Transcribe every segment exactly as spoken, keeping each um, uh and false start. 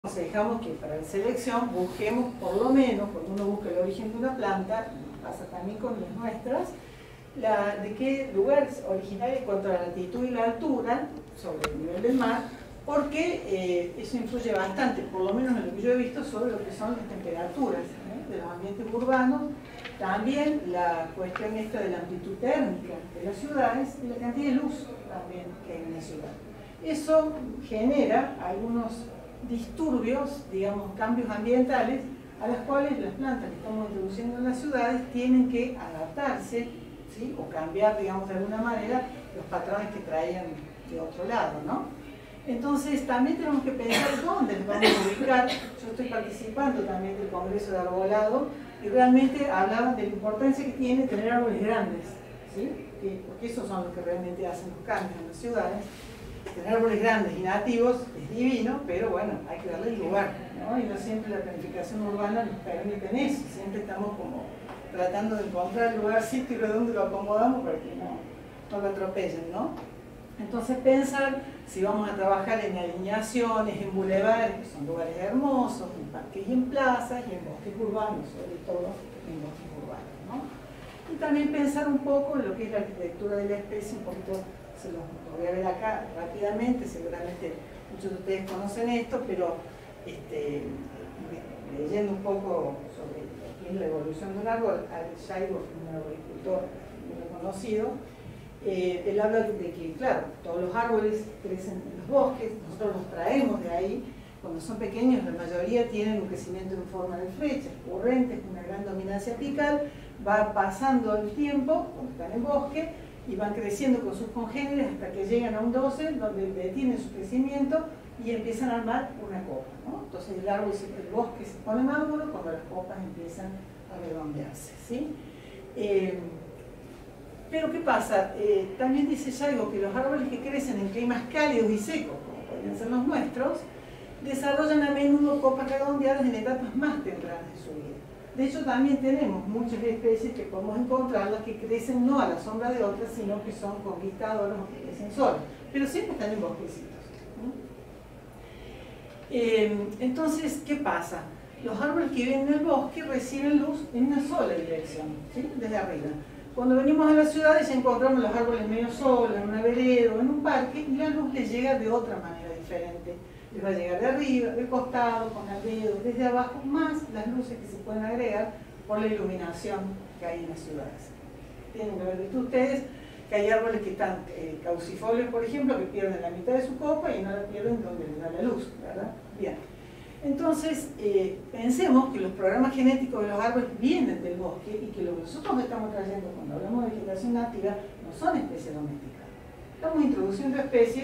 aconsejamos que para la selección busquemos por lo menos, cuando uno busca el origen de una planta, pasa también con las nuestras, la, de qué lugar es originaria en cuanto a la latitud y la altura sobre el nivel del mar, porque eh, eso influye bastante, por lo menos en lo que yo he visto, sobre lo que son las temperaturas ¿eh? de los ambientes urbanos, también la cuestión esta de la amplitud térmica de las ciudades y la cantidad de luz también que hay en la ciudad. Eso genera algunos disturbios, digamos, cambios ambientales, a los cuales las plantas que estamos introduciendo en las ciudades tienen que adaptarse, ¿sí? O cambiar, digamos, de alguna manera los patrones que traían de otro lado, ¿no? Entonces también tenemos que pensar dónde les vamos a ubicar. Yo estoy participando también del Congreso de Arbolado y realmente hablaban de la importancia que tiene tener árboles grandes, ¿sí? Porque esos son los que realmente hacen los cambios en las ciudades. Tener árboles grandes y nativos es divino, pero bueno, hay que darle el lugar, ¿no? Y no siempre la planificación urbana nos permite eso, siempre estamos como tratando de encontrar el lugarcito y ver dónde lo acomodamos para que no, no lo atropellen, ¿no? Entonces pensar si vamos a trabajar en alineaciones, en bulevares, que son lugares hermosos, en parques y en plazas, y en bosques urbanos, sobre todo en bosques urbanos, ¿no? Y también pensar un poco en lo que es la arquitectura de la especie, un poquito. Se los voy a ver acá rápidamente, seguramente muchos de ustedes conocen esto, pero este, leyendo un poco sobre lo que es la evolución de un árbol, Alex Shaigo, un agricultor muy reconocido, eh, él habla de que, claro, todos los árboles crecen en los bosques, nosotros los traemos de ahí, cuando son pequeños la mayoría tienen un crecimiento en forma de flechas, corrientes, con una gran dominancia apical, va pasando el tiempo, cuando están en bosque, y van creciendo con sus congéneres hasta que llegan a un doce, donde detienen su crecimiento y empiezan a armar una copa, ¿no? Entonces el árbol, el bosque se pone maduro cuando las copas empiezan a redondearse, ¿sí? Eh, pero ¿qué pasa? Eh, también dice Shaigo que los árboles que crecen en climas cálidos y secos, como podrían ser los nuestros, desarrollan a menudo copas redondeadas en etapas más tempranas de su vida. De hecho, también tenemos muchas especies que podemos encontrarlas que crecen no a la sombra de otras, sino que son conquistadoras o que crecen solas, pero siempre están en bosquecitos, ¿no? Eh, entonces, ¿qué pasa? Los árboles que viven en el bosque reciben luz en una sola dirección, ¿sí? Desde arriba. Cuando venimos a las ciudades ya encontramos los árboles medio solos, en una vereda o en un parque, y la luz les llega de otra manera diferente. Les va a llegar de arriba, de costado, con el dedo, desde abajo, más las luces que se pueden agregar por la iluminación que hay en las ciudades. Tienen que haber visto ustedes que hay árboles que están eh, caucifolios, por ejemplo, que pierden la mitad de su copa y no la pierden donde les da la luz, ¿verdad? Bien. Entonces, eh, pensemos que los programas genéticos de los árboles vienen del bosque y que lo que nosotros estamos trayendo cuando hablamos de vegetación nativa no son especies domesticadas. Estamos introduciendo especies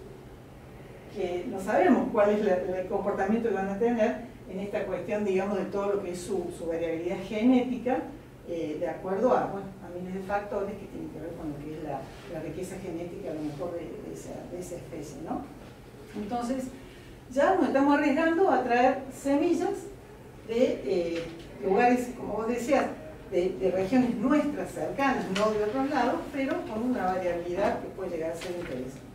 que no sabemos cuál es la, el comportamiento que van a tener en esta cuestión, digamos, de todo lo que es su, su variabilidad genética, eh, de acuerdo a, bueno, a miles de factores que tienen que ver con lo que es la, la riqueza genética, a lo mejor, de, de, esa, de esa especie, ¿no? Entonces, ya nos estamos arriesgando a traer semillas de eh, lugares, como vos decías, de, de regiones nuestras, cercanas, no de otros lados, pero con una variabilidad que puede llegar a ser interesante.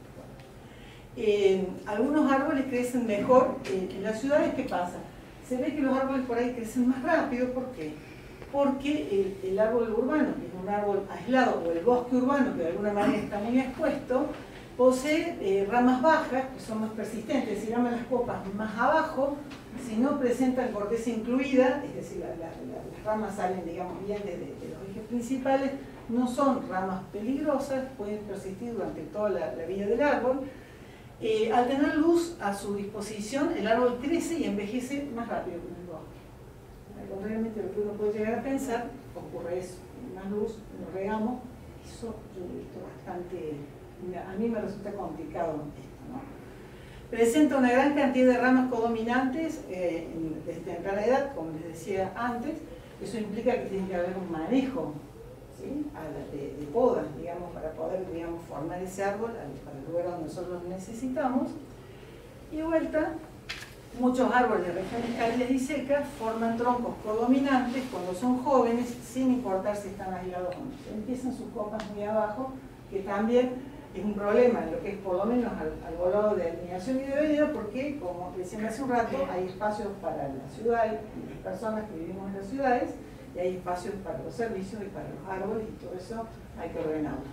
Eh, algunos árboles crecen mejor eh, en las ciudades. ¿Qué pasa? Se ve que los árboles por ahí crecen más rápido. ¿Por qué? Porque el, el árbol urbano, que es un árbol aislado, o el bosque urbano, que de alguna manera está muy expuesto, posee eh, ramas bajas, que son más persistentes, si raman las copas más abajo, si no presentan corteza incluida, es decir, la, la, la, las ramas salen, digamos, bien de, de, de los ejes principales, no son ramas peligrosas, pueden persistir durante toda la, la vida del árbol. Eh, al tener luz a su disposición, el árbol crece y envejece más rápido que el bosque. Contrariamente a lo que uno puede llegar a pensar, ocurre eso. Más luz, lo regamos, eso yo lo he visto bastante, a mí me resulta complicado esto, ¿no? Presenta una gran cantidad de ramas codominantes eh, desde temprana edad, como les decía antes. Eso implica que tiene que haber un manejo, ¿sí? de, de podas, digamos, para poder, digamos, formar ese árbol para el lugar donde nosotros lo necesitamos. Y de vuelta, muchos árboles de regiones cálidas y secas forman troncos codominantes cuando son jóvenes, sin importar si están aislados o no. Empiezan sus copas muy abajo, que también es un problema en lo que es por lo menos al, al volado de alineación y de vereda, porque, como decían hace un rato, hay espacios para la ciudad, las personas que vivimos en las ciudades, y hay espacios para los servicios y para los árboles, y todo eso hay que ordenarlo.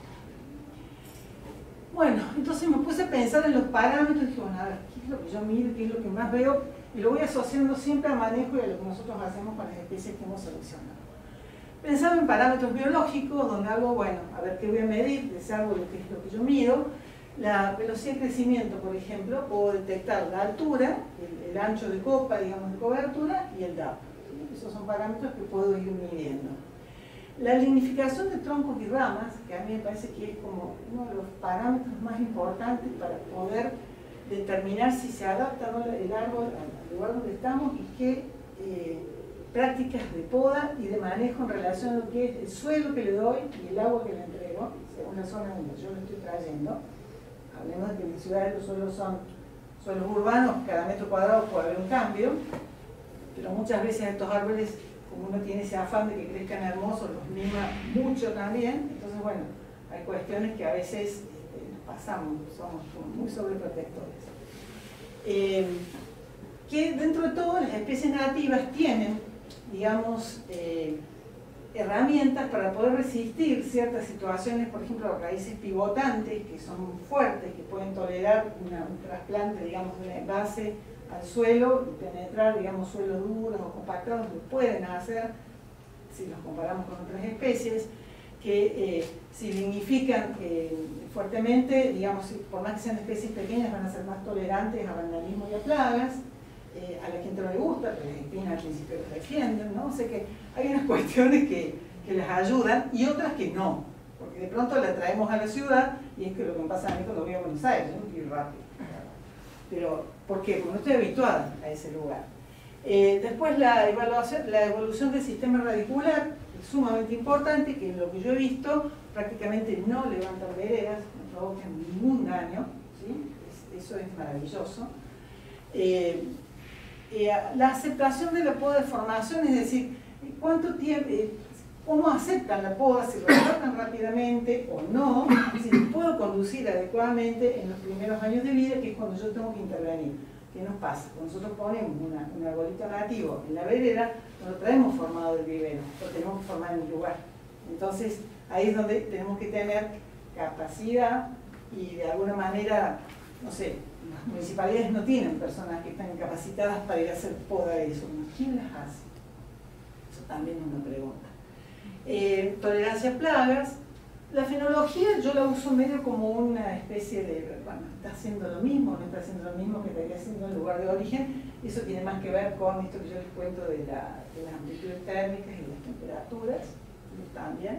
Bueno, entonces me puse a pensar en los parámetros y dije, bueno, a ver, ¿qué es lo que yo miro, qué es lo que más veo? Y lo voy asociando siempre al manejo y a lo que nosotros hacemos con las especies que hemos seleccionado. Pensaba en parámetros biológicos, donde hago, bueno, a ver qué voy a medir de ese árbol, qué es lo que yo mido. La velocidad de crecimiento, por ejemplo, puedo detectar la altura, el, el ancho de copa, digamos, de cobertura, y el D A P. Esos son parámetros que puedo ir midiendo. La lignificación de troncos y ramas, que a mí me parece que es como uno de los parámetros más importantes para poder determinar si se adapta o no el árbol al lugar donde estamos y qué eh, prácticas de poda y de manejo en relación a lo que es el suelo que le doy y el agua que le entrego, según la zona donde yo lo estoy trayendo. Hablemos de que en las ciudades los suelos son suelos urbanos, cada metro cuadrado puede haber un cambio, pero muchas veces estos árboles, como uno tiene ese afán de que crezcan hermosos, los mima mucho también. Entonces, bueno, hay cuestiones que a veces eh, pasamos, somos muy sobreprotectores. Eh, que dentro de todo las especies nativas tienen, digamos, eh, herramientas para poder resistir ciertas situaciones, por ejemplo, raíces pivotantes que son fuertes, que pueden tolerar una, un trasplante, digamos, de una base al suelo y penetrar, digamos, suelos duros o compactados, lo pueden hacer si los comparamos con otras especies, que eh, si lignifican eh, fuertemente, digamos, por más que sean especies pequeñas, van a ser más tolerantes a vandalismo y a plagas. Eh, a la gente no le gusta, pero las espinas al principio los defienden, ¿no? O sea que hay unas cuestiones que, que las ayudan y otras que no, porque de pronto la traemos a la ciudad, y es que lo que me pasa a mí cuando voy a Buenos Aires, yo no quiero ir rápido. Pero, ¿por qué? Porque no estoy habituada a ese lugar. Eh, después la, evaluación, la evolución del sistema radicular es sumamente importante, que lo que yo he visto prácticamente no levantan veredas, no provocan ningún daño, ¿sí? Es, eso es maravilloso. Eh, eh, la aceptación de la poda de formación, es decir, cuánto tiempo, eh, cómo aceptan la poda, si lo tratan rápidamente o no, si les puedo conducir adecuadamente en los primeros años de vida, que es cuando yo tengo que intervenir. ¿Qué nos pasa? Cuando nosotros ponemos una, un arbolito nativo en la vereda, no lo traemos formado del vivero, lo tenemos que formar en el lugar. Entonces, ahí es donde tenemos que tener capacidad y de alguna manera, no sé, las municipalidades no tienen personas que están capacitadas para ir a hacer poda de eso. ¿Quién las hace? Eso también es una pregunta. Eh, tolerancia a plagas. La fenología yo la uso medio como una especie de, bueno, está haciendo lo mismo, no está haciendo lo mismo que estaría haciendo en lugar de origen. Eso tiene más que ver con esto que yo les cuento de, la, de las amplitudes térmicas y las temperaturas también.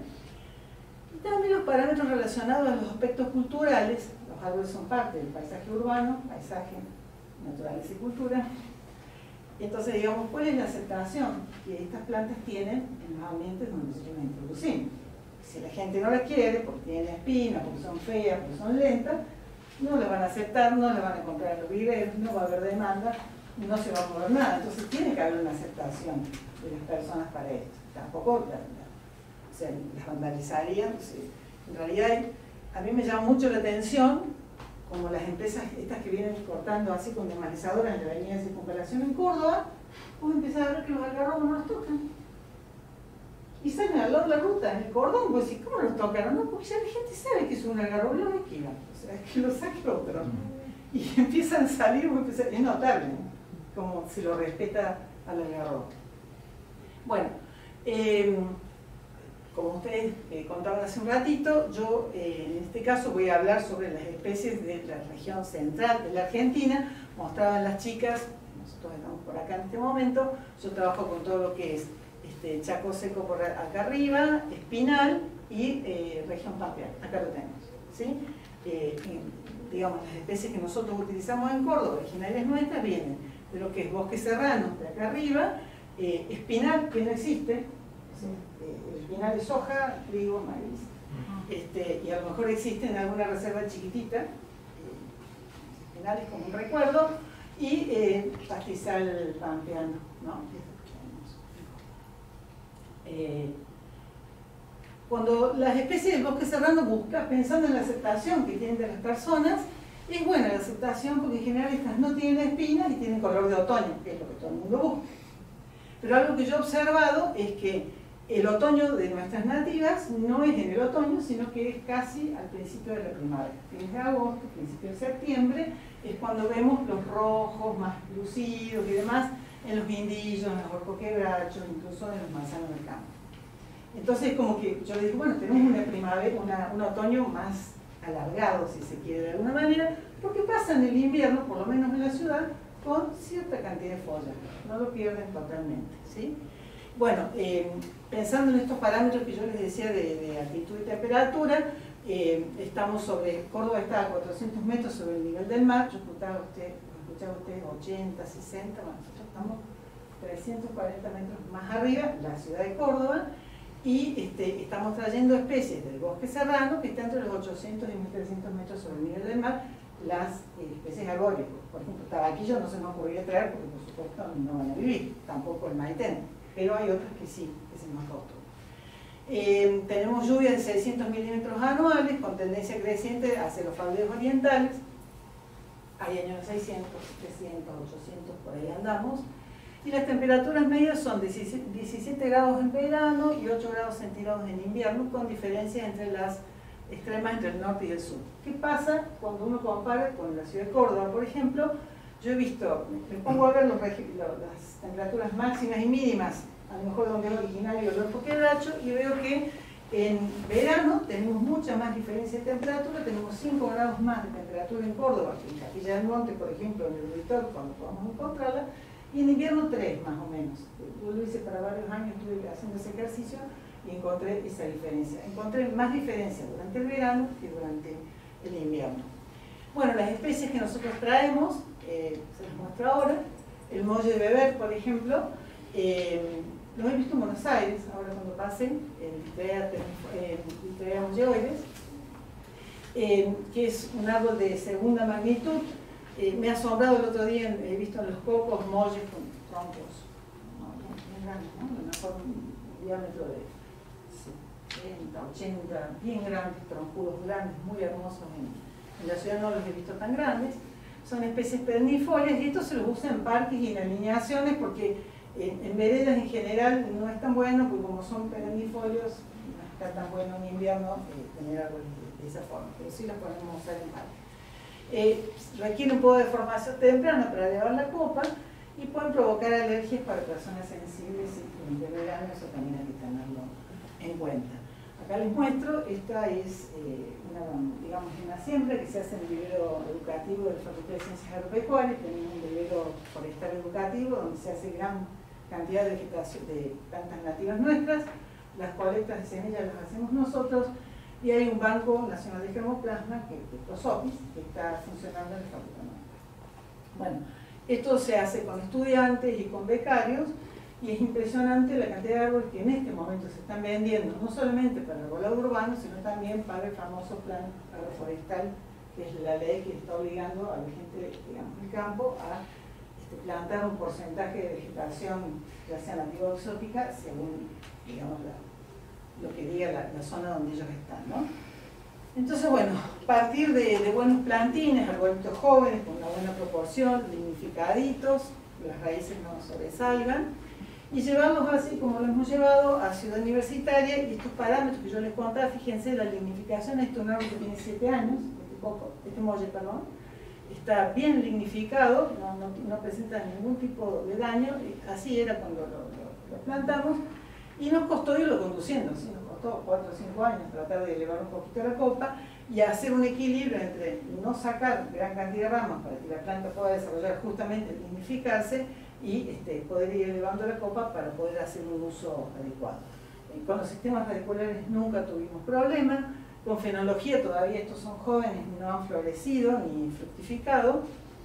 Y también los parámetros relacionados a los aspectos culturales. Los árboles son parte del paisaje urbano, paisaje, naturaleza y cultura. Entonces, digamos, ¿cuál es la aceptación que estas plantas tienen en los ambientes donde nosotros las introducimos? Si la gente no las quiere porque tienen espinas, porque son feas, porque son lentas, no las van a aceptar, no las van a comprar en los viveros, no va a haber demanda, no se va a mover nada. Entonces tiene que haber una aceptación de las personas para esto. Tampoco la, la, o sea, las vandalizarían. O sea, en realidad, a mí me llama mucho la atención como las empresas estas que vienen cortando así con desmalizadoras en la avenida de Circunvalación en Córdoba, vos empezás a ver que los algarrobos no los tocan. Y salen al lado de la ruta, en el cordón, vos decís, ¿cómo los tocaron? No, porque ya la gente sabe que es un algarrobo, lo esquiva. O sea, es que lo saque otro. Y empiezan a salir, es notable, ¿no? Como se lo respeta al algarrobo. Bueno, eh, como ustedes eh, contaban hace un ratito, yo eh, en este caso voy a hablar sobre las especies de la región central de la Argentina. Mostraban las chicas, nosotros estamos por acá en este momento, yo trabajo con todo lo que es este, Chaco Seco por acá arriba, Espinal y eh, región pampeana, acá lo tenemos, ¿sí? Eh, y, digamos, las especies que nosotros utilizamos en Córdoba, originales nuestras, vienen de lo que es bosque serrano de acá arriba, eh, espinal, que no existe, ¿sí? eh, el espinal es soja, trigo, maíz, este, y a lo mejor existe en alguna reserva chiquitita, eh, espinal es como un recuerdo, y eh, pastizal pampeano, ¿no? Eh, Cuando las especies del bosque serrano buscan, pensando en la aceptación que tienen de las personas, es buena la aceptación porque en general estas no tienen espinas y tienen color de otoño, que es lo que todo el mundo busca. Pero algo que yo he observado es que el otoño de nuestras nativas no es en el otoño, sino que es casi al principio de la primavera. Fines de agosto, principio de septiembre, es cuando vemos los rojos más lucidos y demás en los guindillos, en los orcoquebrachos, incluso en los manzanos del campo. Entonces, como que yo le digo, bueno, tenemos una primavera, una, un otoño más alargado, si se quiere de alguna manera, porque pasan el invierno, por lo menos en la ciudad, con cierta cantidad de follaje, no lo pierden totalmente, ¿sí? Bueno, eh, pensando en estos parámetros que yo les decía de, de altitud y temperatura, eh, estamos sobre, Córdoba está a cuatrocientos metros sobre el nivel del mar, yo escuchaba usted, escuchaba usted ochenta, sesenta, bueno, nosotros estamos trescientos cuarenta metros más arriba, la ciudad de Córdoba, y este, estamos trayendo especies del bosque serrano que están entre los ochocientos y mil trescientos metros sobre el nivel del mar, las eh, especies arbóreas. Por ejemplo, tabaquillo no se nos ocurriría traer porque por supuesto no van a vivir, tampoco el maitén, pero hay otras que sí, que es el más costoso. Eh, tenemos lluvias de seiscientos milímetros anuales con tendencia creciente hacia los faldeos orientales, hay años de seiscientos, trescientos, ochocientos, por ahí andamos. Y las temperaturas medias son diecisiete grados en verano y ocho grados centígrados en invierno, con diferencias entre las extremas entre el norte y el sur. ¿Qué pasa cuando uno compara con la ciudad de Córdoba, por ejemplo? Yo he visto, me pongo a ver los, las temperaturas máximas y mínimas, a lo mejor donde es originario el orcoquebracho, y veo que en verano tenemos mucha más diferencia de temperatura, tenemos cinco grados más de temperatura en Córdoba que en Capilla del Monte, por ejemplo, en el Uritor, cuando podamos encontrarla, y en invierno tres más o menos. Yo lo hice para varios años, estuve haciendo ese ejercicio y encontré esa diferencia. Encontré más diferencia durante el verano que durante el invierno. Bueno, las especies que nosotros traemos, eh, se las muestro ahora. El molle de beber, por ejemplo, eh, lo he visto en Buenos Aires, ahora cuando pasen, el Vitrea molleoides, eh, que es un árbol de segunda magnitud. Eh, me ha asombrado el otro día, he visto en los cocos molles con troncos, ¿no? Bien grandes, ¿no? A lo mejor un diámetro de setenta, ochenta, bien grandes, troncudos grandes, muy hermosos. En, en la ciudad no los he visto tan grandes. Son especies perennifolias y esto se los usa en parques y en alineaciones porque en, en veredas en general no es tan bueno, porque como son perennifolios no está tan bueno en invierno eh, tener árboles de, de esa forma, pero sí los podemos usar en parques. Eh, requiere un poco de formación temprana para elevar la copa y pueden provocar alergias para personas sensibles y de verano, eso también hay que tenerlo en cuenta. Acá les muestro, esta es eh, una, digamos, una siembra que se hace en el vivero educativo de la Facultad de Ciencias Agropecuarias. Tenemos un vivero forestal educativo donde se hace gran cantidad de vegetación de plantas nativas nuestras, las colectas de semillas las hacemos nosotros. Y hay un Banco Nacional de Germoplasma, que es Prosopis, que está funcionando en el Facultad nuestra. Bueno, esto se hace con estudiantes y con becarios, y es impresionante la cantidad de árboles que en este momento se están vendiendo, no solamente para el arbolado urbano, sino también para el famoso plan agroforestal, que es la ley que está obligando a la gente, digamos, del campo a este, plantar un porcentaje de vegetación, ya sea nativa o exótica, según, digamos, la lo que diga la, la zona donde ellos están, ¿no? Entonces, bueno, partir de, de buenos plantines, arbolitos jóvenes con una buena proporción, lignificaditos, las raíces no sobresalgan, y llevarlos así como lo hemos llevado a Ciudad Universitaria. Y estos parámetros que yo les contaba, fíjense, la lignificación, este es un árbol que tiene siete años, este, coco, este molle, perdón, está bien lignificado, no, no, no presenta ningún tipo de daño, así era cuando lo, lo, lo plantamos. Y nos costó irlo conduciendo, ¿sí? Nos costó cuatro o cinco años tratar de elevar un poquito la copa y hacer un equilibrio entre no sacar gran cantidad de ramas para que la planta pueda desarrollar justamente, lignificarse y este, poder ir elevando la copa para poder hacer un uso adecuado. Eh, con los sistemas radiculares nunca tuvimos problema, con fenología todavía estos son jóvenes, no han florecido ni fructificado.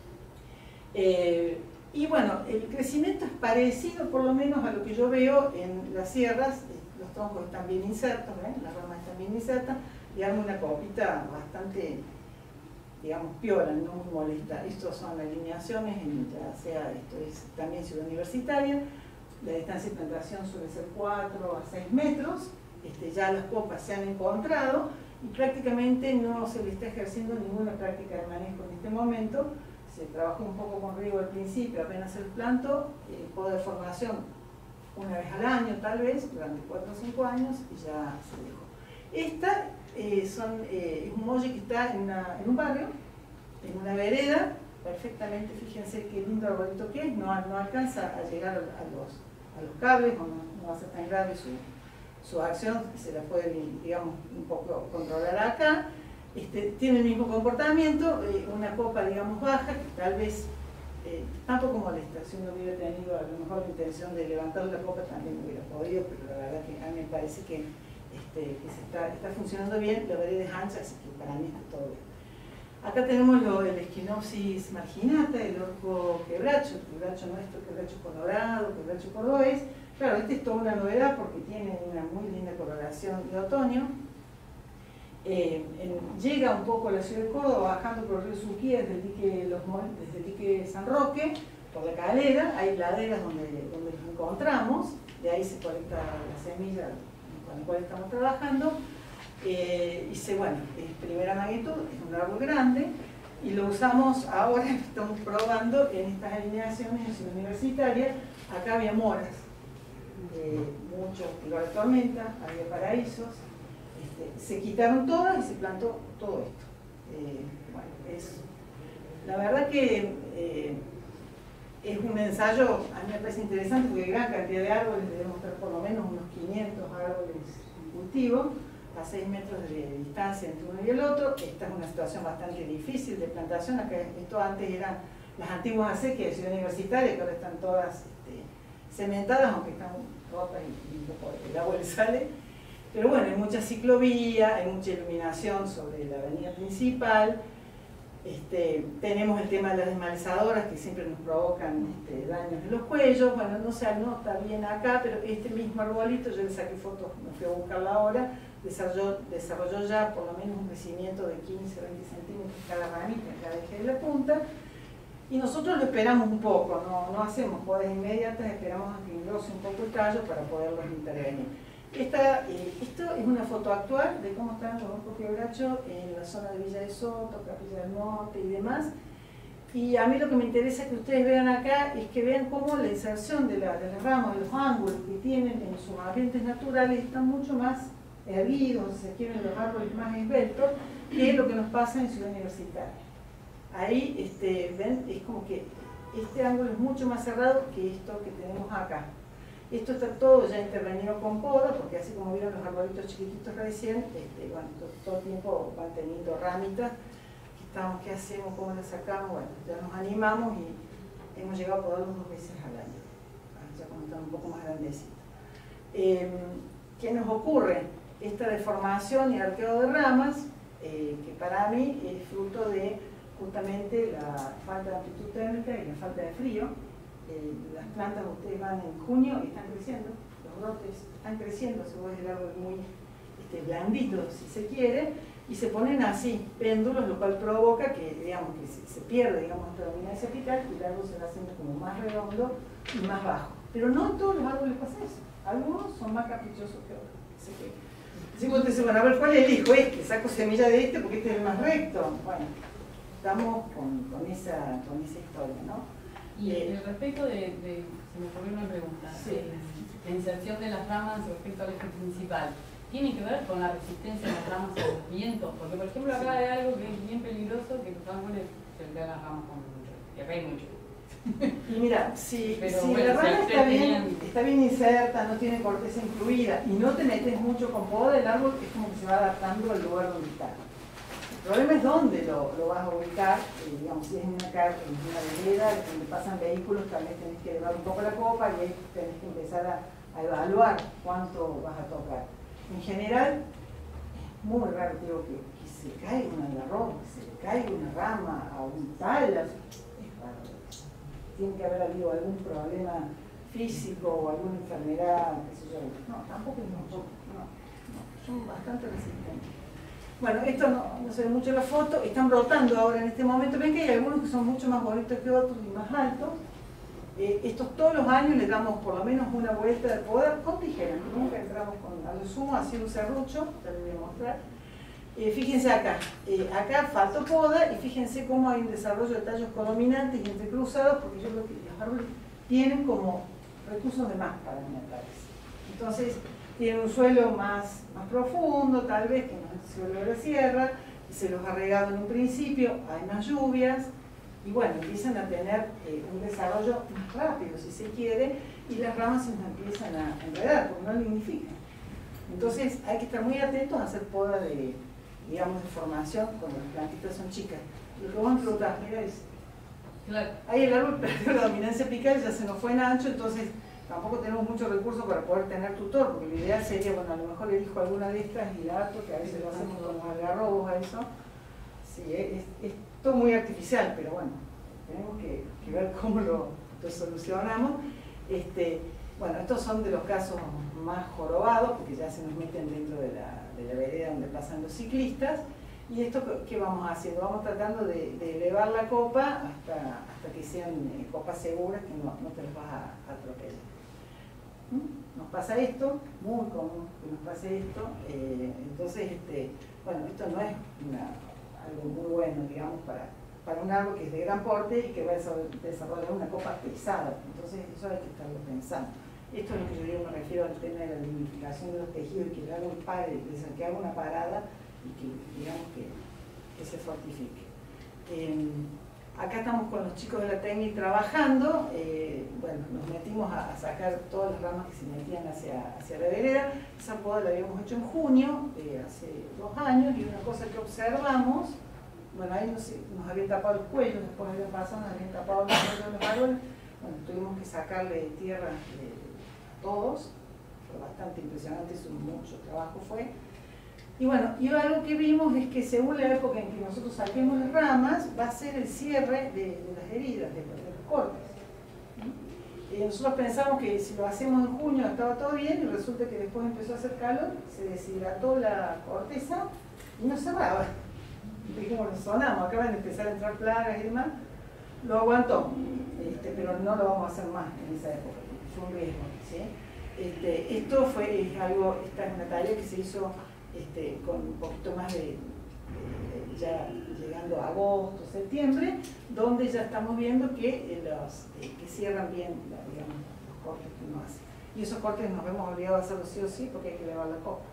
Eh, Y bueno, el crecimiento es parecido por lo menos a lo que yo veo en las sierras. Los troncos están bien insertos, ¿eh? Las ramas están bien insertas y arma una copita bastante, digamos, piola, no muy molesta. Estos son alineaciones, en, ya sea, esto es también Ciudad Universitaria. La distancia de plantación suele ser cuatro a seis metros. este, ya las copas se han encontrado y prácticamente no se le está ejerciendo ninguna práctica de manejo en este momento. Se trabajó un poco con riego al principio, apenas el planto, eh, poda de formación una vez al año tal vez, durante cuatro o cinco años, y ya se dejó. Esta eh, son, eh, es un molly que está en, una, en un barrio, en una vereda, perfectamente, fíjense qué lindo arbolito que es, no, no alcanza a llegar a los, a los cables, o no, no va a ser tan grave su, su acción, se la puede, digamos, un poco controlar acá. Este, tiene el mismo comportamiento, eh, una copa, digamos, baja, que tal vez eh, tampoco molesta. Si uno hubiera tenido a lo mejor la intención de levantar la copa también hubiera podido, pero la verdad que a mí me parece que, este, que se está, está funcionando bien, la vereda es ancha, así que para mí está todo bien. Acá tenemos lo, el Echinopsis marginata, el orco quebracho, el quebracho nuestro, quebracho colorado, quebracho cordobés. Claro, este es toda una novedad porque tiene una muy linda coloración de otoño. Eh, en, llega un poco a la ciudad de Córdoba, bajando por el río Suquía desde el dique, los, desde el dique San Roque, por la calera, hay laderas donde, donde los encontramos, de ahí se colecta la semilla con la cual estamos trabajando. Eh, y se, bueno, es primera magnitud, es un árbol grande y lo usamos ahora, estamos probando en estas alineaciones en Ciudad Universitaria. Acá había moras, eh, mucho tiro de tormenta, había paraísos, este, se quitaron todas y se plantó todo esto. Eh, bueno, es, la verdad que eh, es un ensayo, a mí me parece interesante porque hay gran cantidad de árboles, debemos tener por lo menos unos quinientos árboles en cultivo, a seis metros de distancia entre uno y el otro. Esta es una situación bastante difícil de plantación. Acá, esto antes eran las antiguas acequias de Ciudad Universitaria, que ahora están todas este, cementadas, aunque están rotas y, y un poco el agua le sale. Pero bueno, hay mucha ciclovía, hay mucha iluminación sobre la avenida principal. Este, tenemos el tema de las desmalzadoras que siempre nos provocan este, daños en los cuellos. Bueno, no se anota bien acá, pero este mismo arbolito, yo le saqué fotos, me fui a buscarla ahora, desarrolló, desarrolló ya por lo menos un crecimiento de quince a veinte centímetros cada ramita, cada eje de la punta. Y nosotros lo esperamos un poco, no, no hacemos podas inmediatas, esperamos a que engrose un poco el tallo para poderlos intervenir. Esta, eh, esto es una foto actual de cómo están los orcos quebrachos en la zona de Villa de Soto, Capilla del Monte y demás. Y a mí lo que me interesa que ustedes vean acá es que vean cómo la inserción de, la, de las ramas, de los ángulos que tienen en sus ambientes naturales están mucho más erguidos, si se quieren, los árboles más esbeltos, que es lo que nos pasa en Ciudad Universitaria. Ahí este, ven, es como que este ángulo es mucho más cerrado que esto que tenemos acá. Esto está todo ya intervenido con poda, porque así como vieron los arbolitos chiquititos recién, este, bueno, todo, todo el tiempo van teniendo ramitas. ¿Qué, estamos, ¿Qué hacemos? ¿Cómo las sacamos? Bueno, ya nos animamos y hemos llegado a podarlos dos veces al año, ya cuando están un poco más grandecitos. Eh, ¿Qué nos ocurre? Esta deformación y arqueo de ramas, eh, que para mí es fruto de justamente la falta de amplitud térmica y la falta de frío. Eh, las plantas, ustedes van en junio y están creciendo, los brotes están creciendo, se ve el árbol muy este, blandito, si se quiere, y se ponen así, péndulos, lo cual provoca que, digamos, que se, se pierde, digamos, nuestra dominancia apical y el árbol se va haciendo como más redondo y más bajo. Pero no en todos los árboles pasa eso, algunos son más caprichosos que otros. Así que, si vos te dices, bueno, a ver, ¿cuál elijo? Este, saco semilla de este porque este es el más recto. Bueno, estamos con, con, esa, con esa historia, ¿no? Y eh, respecto de, de, se me ocurrió una pregunta, sí. eh, la inserción de las ramas respecto al eje principal, ¿tiene que ver con la resistencia de las ramas a los vientos? Porque, por ejemplo, acá hay algo que es bien peligroso, que los árboles se le dan las ramas con mucho, y acá hay mucho. Y mira, si, Pero, si bueno, la rama si está bien, tenían... está bien inserta, no tiene corteza incluida y no te metes mucho con poda, el árbol es como que se va adaptando al lugar donde está. El problema es dónde lo, lo vas a ubicar, eh, digamos, si es en una, car en una vereda donde pasan vehículos, también tenés que elevar un poco la copa y ahí tenés que empezar a, a evaluar cuánto vas a tocar. En general, es muy raro, digo, que, que se caiga un algarrobo, que se caiga una rama a un tal, es raro. Tiene que haber habido algún problema físico o alguna enfermedad, qué sé yo. No, tampoco es mucho, no, no, son bastante resistentes. Bueno, esto no, no se ve mucho en la foto, están brotando ahora en este momento. Ven que hay algunos que son mucho más bonitos que otros y más altos. Eh, estos todos los años le damos por lo menos una vuelta de poda con tijeras, nunca entramos con, a lo sumo, así un serrucho, te lo voy a mostrar. Eh, fíjense acá, eh, acá faltó poda y fíjense cómo hay un desarrollo de tallos codominantes y entrecruzados, porque yo creo que los árboles tienen como recursos de más para mí, me parece. Entonces, tienen un suelo más, más profundo, tal vez, que no es el suelo de la sierra, se los ha regado en un principio, hay más lluvias, y bueno, empiezan a tener eh, un desarrollo más rápido, si se quiere, y las ramas se nos empiezan a enredar, porque no lignifican. Entonces hay que estar muy atentos a hacer poda de, digamos, de formación cuando las plantitas son chicas. Lo que vamos a preguntar, mira, es, claro, ahí el árbol perdió la dominancia apical, ya se nos fue en ancho, entonces tampoco tenemos muchos recursos para poder tener tutor, porque la idea sería, bueno, a lo mejor elijo alguna de estas y la ato, que a veces lo hacemos con los algarrobos a eso. Sí, es, es todo muy artificial, pero bueno, tenemos que, que ver cómo lo, lo solucionamos. Este, bueno, estos son de los casos más jorobados, porque ya se nos meten dentro de la, de la vereda donde pasan los ciclistas. Y esto, ¿qué vamos haciendo? Vamos tratando de, de elevar la copa hasta, hasta que sean eh, copas seguras, que no, no te las vas a, a atropellar. ¿Mm? Nos pasa esto, muy común que nos pase esto. Eh, entonces, este, bueno, esto no es una, algo muy bueno, digamos, para, para un árbol que es de gran porte y que va a desarrollar una copa pesada. Entonces, eso hay que estarlo pensando. Esto es lo que yo digo, me refiero al tema de la lignificación de los tejidos, que el árbol pare, que haga una parada y que, digamos, que, que se fortifique. Eh, acá estamos con los chicos de la técnica trabajando, eh, bueno, nos metimos a, a sacar todas las ramas que se metían hacia, hacia la vereda. Esa poda la habíamos hecho en junio, eh, hace dos años, y una cosa que observamos, bueno, ahí nos, nos habían tapado los cuellos, después habían pasado, nos habían tapado los cuellos de los árboles, bueno, tuvimos que sacarle tierra eh, a todos, fue bastante impresionante, eso mucho trabajo fue. Y bueno, y algo que vimos es que según la época en que nosotros saquemos las ramas, va a ser el cierre de, de las heridas, de, de los cortes. ¿Sí? Y nosotros pensamos que si lo hacemos en junio estaba todo bien, y resulta que después empezó a hacer calor, se deshidrató la corteza y no cerraba. Dijimos, nos sonamos, acaban de empezar a entrar plagas y demás. Lo aguantó, este, pero no lo vamos a hacer más en esa época, fue un riesgo. ¿Sí? Este, esto fue es algo, esta es una tarea que se hizo Este, con un poquito más de, de, ya llegando a agosto, septiembre, donde ya estamos viendo que, eh, los, eh, que cierran bien, la, digamos, los cortes que uno hace. Y esos cortes nos hemos olvidado de hacerlos sí o sí porque hay que elevar la copa.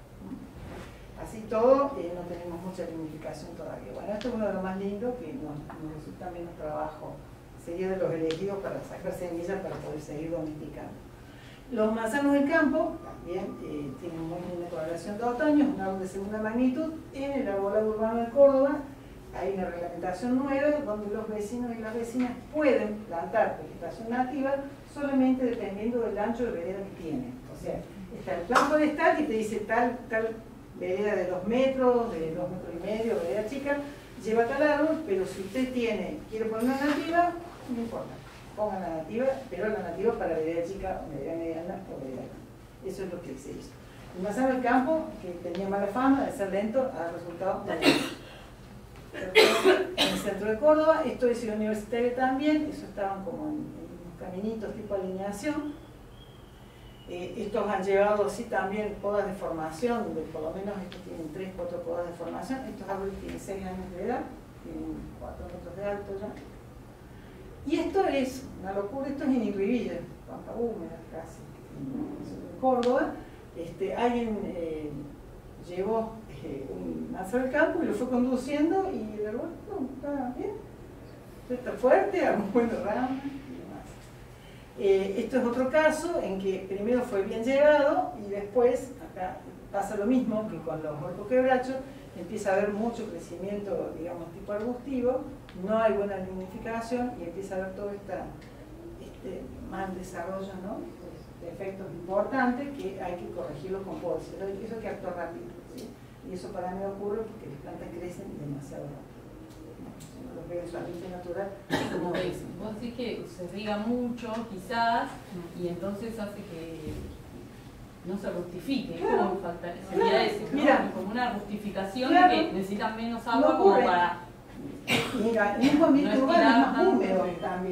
Así todo, eh, no tenemos mucha lignificación todavía. Bueno, esto es uno de los más lindos, que nos, nos resulta menos trabajo, sería de los elegidos para sacar semillas para poder seguir domesticando. Los manzanos del campo también eh, tienen muy linda coloración de otoño, es un árbol de segunda magnitud. En el arbolado urbano de Córdoba hay una reglamentación nueva donde los vecinos y las vecinas pueden plantar vegetación nativa solamente dependiendo del ancho de vereda que tienen. O sea, está el plan forestal que te dice tal, tal vereda de dos metros, de dos metros y medio, vereda chica, lleva tal árbol, pero si usted tiene, quiere poner una nativa, no importa. Pongan la nativa, pero la nativa para vereda chica, vereda mediana o vereda grande. Eso es lo que se hizo. El manzano del campo, que tenía mala fama de ser lento, ha resultado en el centro de Córdoba. Esto es Ciudad Universitaria también, eso estaban como en, en unos caminitos tipo alineación. Eh, estos han llevado así también podas de formación, de por lo menos estos tienen tres, cuatro podas de formación. Estos árboles tienen seis años de edad, tienen cuatro metros de alto ya. Y esto es una locura, esto es en Irrivilla, pampa húmeda casi, en Córdoba. Este, alguien eh, llevó eh, un manzano al campo y lo fue conduciendo y el árbol, no, está bien, está fuerte, a un buen rama y demás. Eh, esto es otro caso en que primero fue bien llevado y después, acá pasa lo mismo que con los hortoquebrachos, empieza a haber mucho crecimiento, digamos, tipo arbustivo, no hay buena lignificación y empieza a haber todo esta, este mal desarrollo, ¿no? De efectos importantes que hay que corregirlos con poda. Eso hay que actuar rápido, ¿sí? Y eso para mí ocurre porque las plantas crecen demasiado rápido. ¿No? Los veo en su hábitat natural. Como ves, vos decís que se riega mucho, quizás, y entonces hace que no se rustifique. Claro, ¿Cómo falta? Sería claro. ese, ¿no? Mira, como una rustificación, claro, de que necesitan menos agua no como ocurre. para... Mira, el mismo ambiente No urbano es más estirar húmedo tanto. también.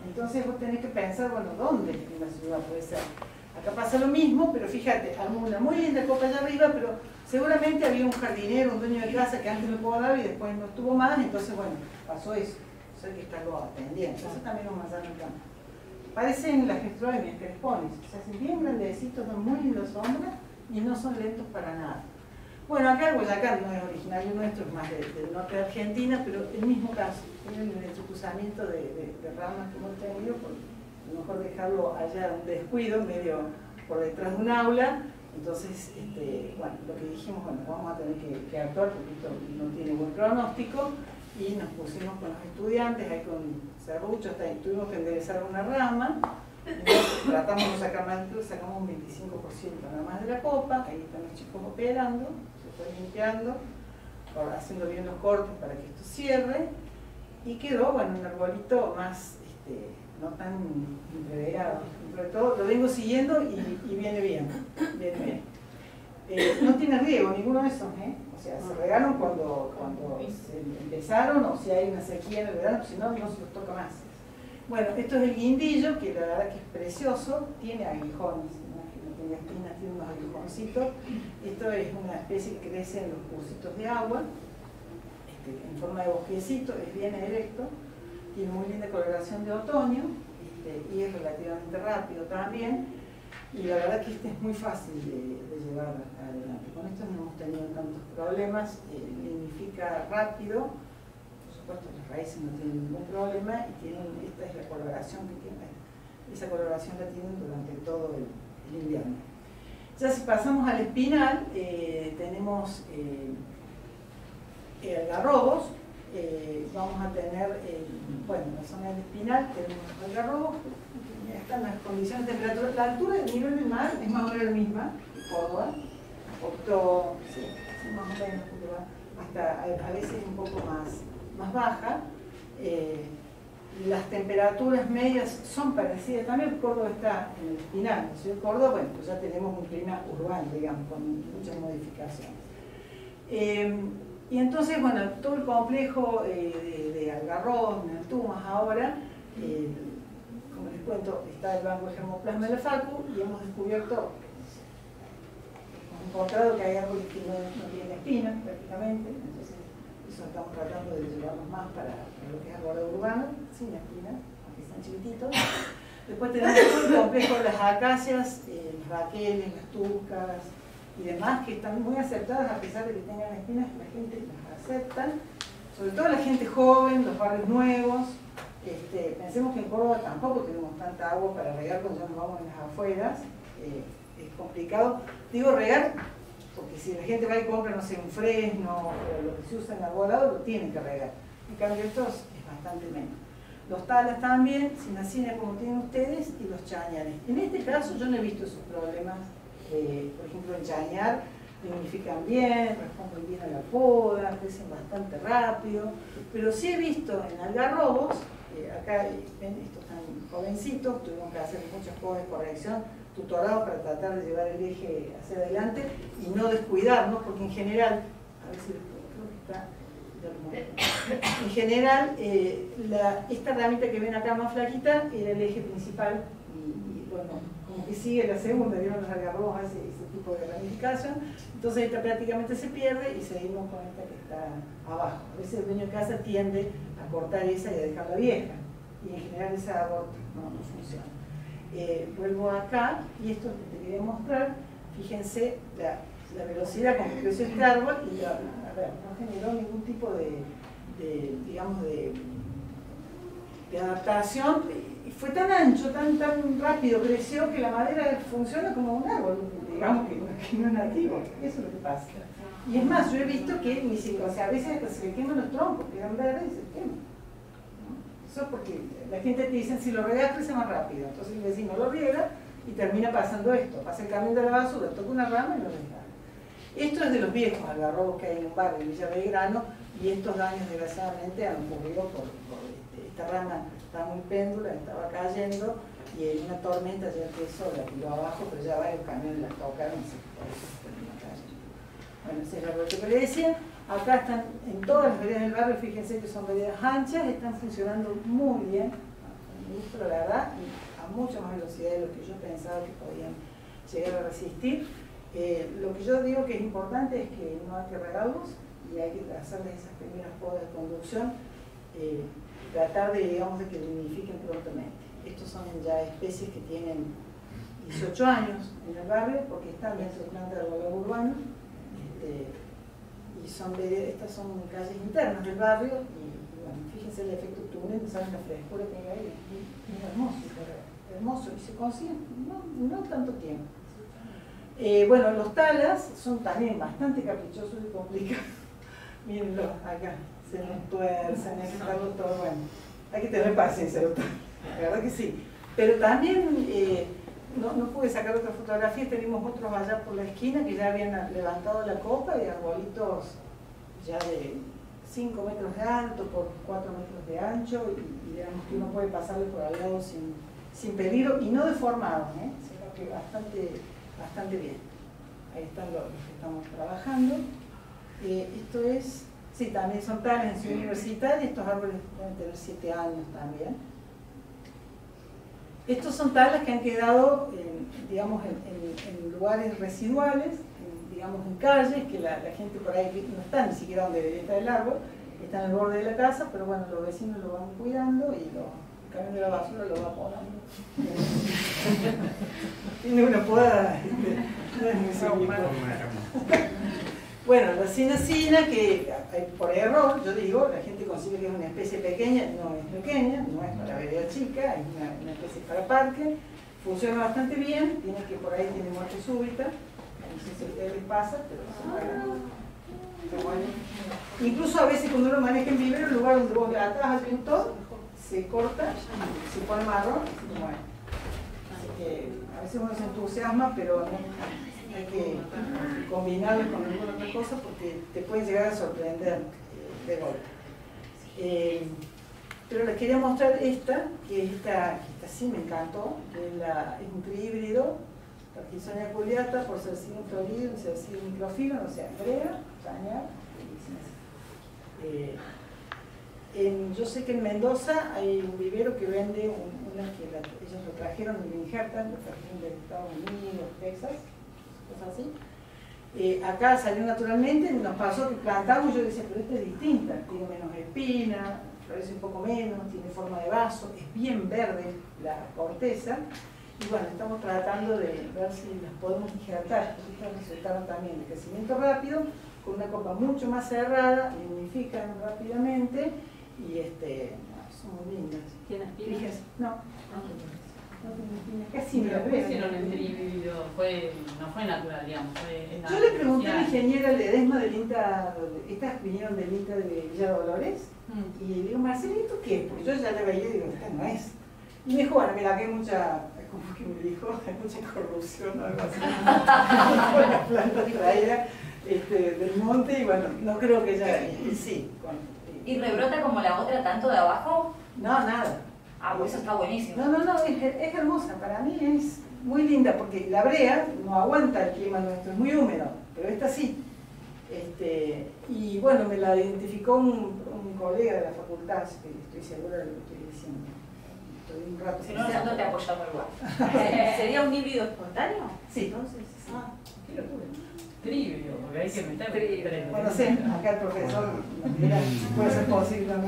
Entonces vos tenés que pensar, bueno, ¿dónde en la ciudad puede ser? Acá pasa lo mismo, pero fíjate, armó una muy linda copa allá arriba, pero seguramente había un jardinero, un dueño de casa que antes lo pudo dar y después no estuvo más, entonces bueno, pasó eso. Entonces hay que estarlo atendiendo. Eso también es un manzano en campo. Parecen las gestroemias que les pones, se hacen bien grandecitos, dan muy linda sombra y no son lentos para nada. Bueno, acá el Boyacá no es originario nuestro, es más de, del norte de Argentina, pero el mismo caso, tienen el entrecruzamiento de, de, de ramas que hemos tenido, por a lo mejor dejarlo allá un descuido, medio por detrás de un aula. Entonces, este, bueno, lo que dijimos, bueno, vamos a tener que, que actuar porque esto no tiene buen pronóstico, y nos pusimos con los estudiantes, ahí con serrucho, hasta ahí tuvimos que enderezar una rama, y tratamos de sacar más, sacamos un veinticinco por ciento nada más de la copa, ahí están los chicos operando, se fue limpiando, haciendo bien los cortes para que esto cierre, y quedó, bueno, un arbolito más, este, no tan entreverado. Sobre todo lo vengo siguiendo y, y viene bien, viene bien. Eh, no tiene riego ninguno de esos, ¿eh? O sea, se regaron cuando, cuando se empezaron, o si hay una sequía en el verano, si no, no se los toca más. Bueno, esto es el guindillo, que la verdad que es precioso, tiene aguijones, no tiene espinas, tiene unos aguijoncitos. Esto es una especie que crece en los cursitos de agua, este, en forma de bosquecito, es bien erecto, tiene muy linda coloración de otoño, este, y es relativamente rápido también, y la verdad que este es muy fácil de, de llevar adelante. Con esto no hemos tenido tantos problemas, eh, lignifica rápido. Por supuesto, las raíces no tienen ningún problema y tienen, esta es la coloración que tienen, esa coloración la tienen durante todo el, el invierno. Ya si pasamos al espinal, eh, tenemos eh, eh, algarrobos, eh, vamos a tener, eh, bueno, en la zona del espinal tenemos algarrobos, están las condiciones de temperatura, la altura del nivel del mar es más o menos la misma, Córdoba, Octo, sí, sí, más o menos, hasta a, a veces un poco más más baja, eh, las temperaturas medias son parecidas, también Córdoba está en el espinal, en Ciudad de Córdoba, bueno, pues ya tenemos un clima urbano, digamos, con muchas modificaciones. Eh, y entonces, bueno, todo el complejo eh, de, de algarrobos, nertumas ahora, eh, como les cuento, está el banco de germoplasma de la Facu y hemos descubierto, hemos encontrado que hay árboles que no, no tienen espinas prácticamente, entonces eso estamos tratando de llevarlos más para, para lo que es arbolado urbano, sin espinas, aunque están chiquititos. Después tenemos todo el complejo de las acacias, eh, las baqueles, las tucas y demás, que están muy aceptadas a pesar de que tengan espinas, la gente las acepta, sobre todo la gente joven, los barrios nuevos. Este, pensemos que en Córdoba tampoco tenemos tanta agua para regar cuando ya nos vamos en las afueras, eh, es complicado. Digo regar porque si la gente va y compra, no sé, un fresno o lo que se usa en el arbolado, lo tienen que regar. En cambio estos es bastante menos. Los talas también, sinacina como tienen ustedes, y los chañares. En este caso yo no he visto esos problemas, eh, por ejemplo en chañar, lignifican bien, responden bien a la poda, crecen bastante rápido, pero sí he visto en algarrobos, eh, acá ven, estos están jovencitos, tuvimos que hacer muchas podas de corrección, tutorado para tratar de llevar el eje hacia adelante y no descuidarnos, porque en general, a ver si creo que está, en general, eh, la, esta ramita que ven acá más flaquita era el eje principal y, y bueno, como que sigue la segunda, vieron los algarrobos, ese, ese tipo de ramificación, entonces esta prácticamente se pierde y seguimos con esta que está abajo. A veces el dueño de casa tiende a cortar esa y a dejarla vieja, y en general esa aborta, no, no funciona. Eh, vuelvo acá, y esto es lo que te quería mostrar, fíjense la, la velocidad con que creció este árbol, y la, a ver, no generó ningún tipo de, de digamos, de, de adaptación, y fue tan ancho, tan, tan rápido creció, que la madera funciona como un árbol, digamos que, que no es nativo, eso es lo que pasa. Y es más, yo he visto que ni siquiera, o sea, a veces hasta se le queman los troncos, quedan verdes y se queman. Eso porque la gente te dice, si lo regas crece más rápido, entonces el vecino lo riega y termina pasando esto, pasa el camión de la basura, toca una rama y lo desgana. Esto es de los viejos algarrobos que hay en un barrio de Villa Belgrano, y estos daños desgraciadamente han ocurrido por, por este, esta rama estaba muy péndula, estaba cayendo, y en una tormenta ya empezó, la tiró abajo, pero ya varios camiones la tocaron y se, por eso se terminó cayendo. Bueno, ese es el árbol que le decía. Acá están en todas las veredas del barrio, fíjense que son veredas anchas, están funcionando muy bien, ministro, la verdad, y a mucha más velocidad de lo que yo pensaba que podían llegar a resistir. Eh, lo que yo digo que es importante es que no hay que regarlos y hay que hacerles esas primeras podas de conducción, eh, tratar de, digamos, de que nidifiquen prontamente. Estos son ya especies que tienen dieciocho años en el barrio porque están dentro de planta del valor urbano, este, y son de, estas son calles internas del barrio y, y bueno, fíjense el efecto túnel, saben la frescura que hay ahí, es hermoso, hermoso y se consigue no, no tanto tiempo. Eh, bueno, los talas son también bastante caprichosos y complicados. Mírenlo acá, se nos tuercen, hay que estarlo todo bueno. Hay que tener paciencia, la verdad que sí. Pero también eh, no, no pude sacar otra fotografía, tenemos otros allá por la esquina que ya habían levantado la copa de arbolitos ya de cinco metros de alto por cuatro metros de ancho y, y digamos que uno puede pasarle por al lado sin, sin peligro y no deformados, ¿eh? Sino que bastante, bastante bien. Ahí están los, los que estamos trabajando. Eh, esto es, sí, también son talas en Ciudad Universitaria, estos árboles deben tener siete años también. Estos son talas que han quedado, en, digamos, en, en, en lugares residuales, en, digamos, en calles, que la, la gente por ahí no está ni siquiera donde debería estar el árbol, está en el borde de la casa, pero bueno, los vecinos lo van cuidando y lo, el camión de la basura lo va podando. Tiene una poda, no es muy significativa. Bueno, la cinacina, que por error, yo digo, la gente consigue que es una especie pequeña, no es pequeña, no es para vereda chica, es una, una especie para parque, funciona bastante bien, tiene que por ahí tiene muerte súbita, no sé si a ustedes les pasa, pero se muere. Incluso a veces cuando uno maneja en vivero, el lugar donde vos atrás al pintor, se corta, se pone marrón y se muere. Así que a veces uno se entusiasma, pero no. Hay que combinarlo con alguna otra cosa porque te puede llegar a sorprender eh, de golpe. Eh, pero les quería mostrar esta, que esta, esta sí me encantó, que es, la, es un trihíbrido, Parkinsonia culiata, por Cercidium florido, Cercidium microfilo, o sea, brea, cañar y eh, en, yo sé que en Mendoza hay un vivero que vende un, una que la, ellos lo trajeron y lo injertan, lo trajeron de Estados Unidos, Texas, cosas así. Eh, acá salió naturalmente, nos pasó que plantamos, yo decía, pero esta es distinta, tiene menos espina, florece un poco menos, tiene forma de vaso, es bien verde la corteza, y bueno, estamos tratando de ver si las podemos injertar. Estas resultaron también de crecimiento rápido, con una copa mucho más cerrada, unifican rápidamente, y este, son muy lindas. ¿Tienes espinas? No. No tiene espinas, casi ni las veo. veo. hicieron el trihíbrido? Fue, no fue natural, digamos. Fue, Yo le pregunté a la ingeniera Ledesma del INTA, estas vinieron del INTA de Villa Dolores, mm. y le digo, Marcelito, ¿qué? Porque yo ya la veía y digo, esta no es. Y me dijo, bueno, mira, que hay mucha, como que me dijo, hay mucha corrupción o algo así. Con las plantas traídas este, del monte, y bueno, no creo que ella, y sí. Con, y, ¿Y rebrota como la otra tanto de abajo? No, nada. Ah, pues eso está buenísimo. No, no, no, es, es hermosa, para mí es muy linda, porque la brea no aguanta el clima nuestro, es muy húmedo, pero esta sí. Este, y bueno, me la identificó un, un colega de la facultad, así que estoy segura de lo que estoy diciendo. Estoy un rato. Si no, nosotros te apoyamos igual. ¿Sería un híbrido espontáneo? Sí. Entonces, sí. Ah, qué locura. Trihíbrido, porque hay que meter. Bueno, sí, acá el profesor nos dirá si puede ser posible o no.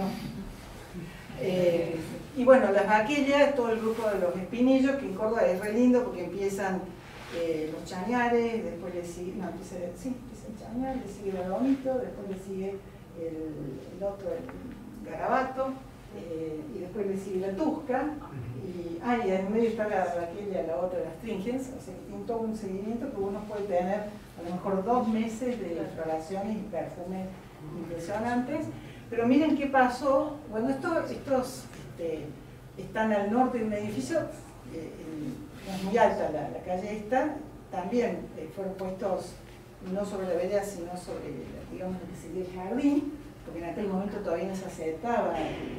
Eh, y bueno, las vaquillas, todo el grupo de los espinillos, que en Córdoba es re lindo porque empiezan eh, los chañares, después le sigue, no, empieza, sí, empieza el chañar, le sigue el aromito, después le sigue el, el otro, el garabato, eh, y después le sigue la tusca, y, ah, y en medio está la vaquilla, la otra, la stringens, o sea que tiene todo un seguimiento que uno puede tener a lo mejor dos meses de floraciones y perfumes impresionantes. Pero miren qué pasó, bueno, estos, estos este, están al norte de un edificio, eh, en, es muy alta la, la calle esta, también eh, fueron puestos no sobre la vereda, sino sobre, digamos, lo que sería el jardín, porque en aquel momento todavía no se aceptaba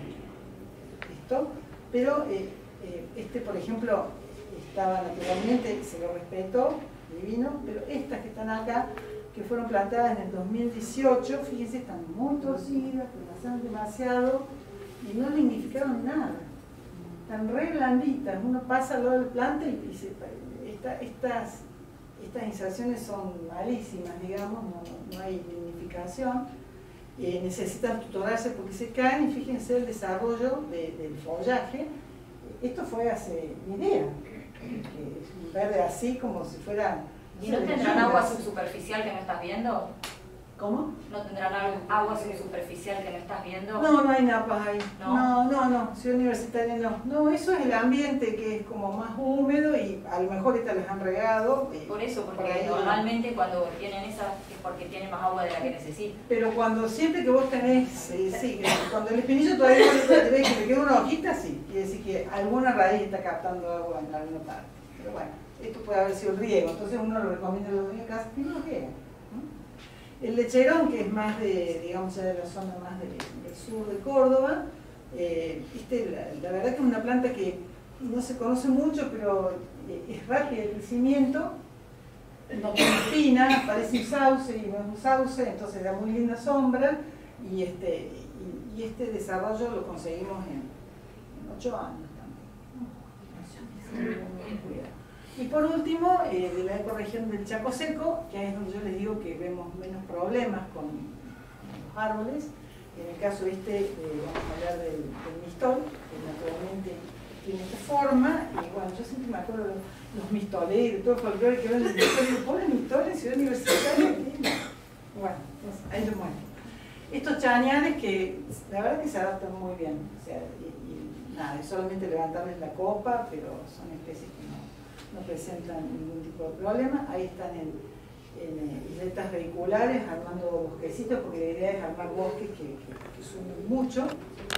esto, pero eh, eh, este, por ejemplo, estaba naturalmente, se lo respetó, divino, pero estas que están acá, que fueron plantadas en el dos mil dieciocho, fíjense, están muy torcidas, que pasaron demasiado y no lignificaron nada. están re blanditas, uno pasa al lado del planta y dice, esta, estas, estas inserciones son malísimas, digamos, no, no hay lignificación, eh, necesitan tutorarse porque se caen y fíjense el desarrollo de, del follaje. Esto fue hace ni idea, que es un verde así como si fuera... ¿Y no tendrán agua subsuperficial que no estás viendo? ¿Cómo? ¿No tendrán agua subsuperficial que no estás viendo? No, no hay napas ahí. No, no, no, no. Ciudad Universitaria no. No, eso es el ambiente que es como más húmedo y a lo mejor estas las han regado. Por eso, porque por ahí, normalmente cuando tienen esas es porque tienen más agua de la que necesitan. Pero cuando siempre que vos tenés, eh, sí, cuando el espinillo todavía no le que le queda una hojita, sí. Quiere decir que alguna raíz está captando agua en alguna parte. Pero bueno, esto puede haber sido el riego. Entonces uno lo recomienda a los dueños de casa y no riega. El lecherón, que es más de, digamos, ya de la zona más de, del sur de Córdoba, eh, este, la, la verdad que es una planta que no se conoce mucho, pero eh, es rápida de crecimiento, no tiene espinas, parece un sauce y no es un sauce, entonces da muy linda sombra, y este, y, y este desarrollo lo conseguimos en, en ocho años también. Y por último, eh, de la ecorregión del Chaco Seco, que es donde yo les digo que vemos menos problemas con, con los árboles. En el caso este, eh, vamos a hablar del, del mistol, que naturalmente tiene esta forma. Y bueno, yo siempre me acuerdo de los, los mistoleros, todo el folclore que ven en el mistol, y ponen mistol en Ciudad Universitaria. Bueno, pues ahí lo muestro. Estos chañares que la verdad que se adaptan muy bien. O sea, y, y nada, es solamente levantarles la copa, pero son especies que no no presentan ningún tipo de problema. Ahí están en, en isletas vehiculares armando bosquecitos, porque la idea es armar bosques que, que, que sumen mucho.